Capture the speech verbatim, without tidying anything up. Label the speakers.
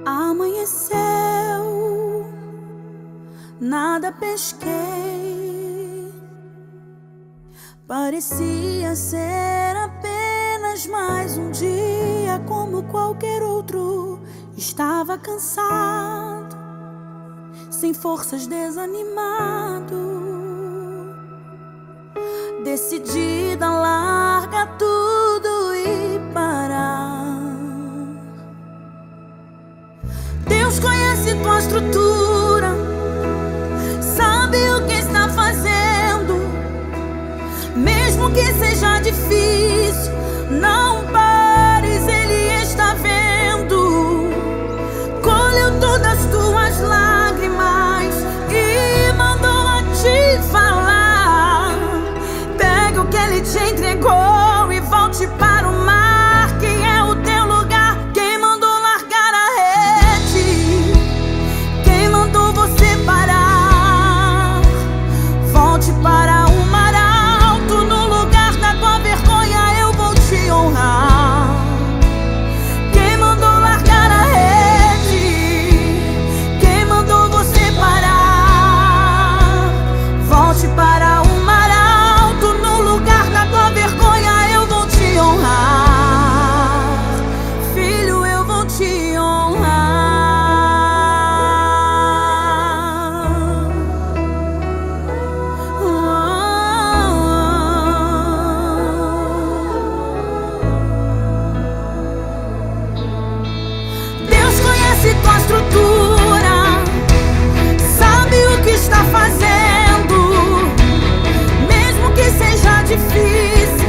Speaker 1: Amanheceu, nada pesquei. Parecia ser apenas mais um dia como qualquer outro. Estava cansado, sem forças, desanimado, decidida a largar tudo e parar. Deus conhece tua estrutura, sabe o que está fazendo. Mesmo que seja difícil, não pares, Ele está vendo. Colheu todas as tuas lágrimas e mandou a te falar. Pega o que Ele te entregou e volte para o mar, que é o teu lugar. Quem mandou largar a rede? Quem mandou você parar? Volte para o mar alto, no lugar da tua vergonha eu vou te honrar. Quem mandou largar a rede? Quem mandou você parar? Volte para o mar alto, no lugar da tua vergonha eu vou te honrar. Filho, eu vou te honrar. Deus conhece tua estrutura, sabe o que está fazendo. Mesmo que seja difícil,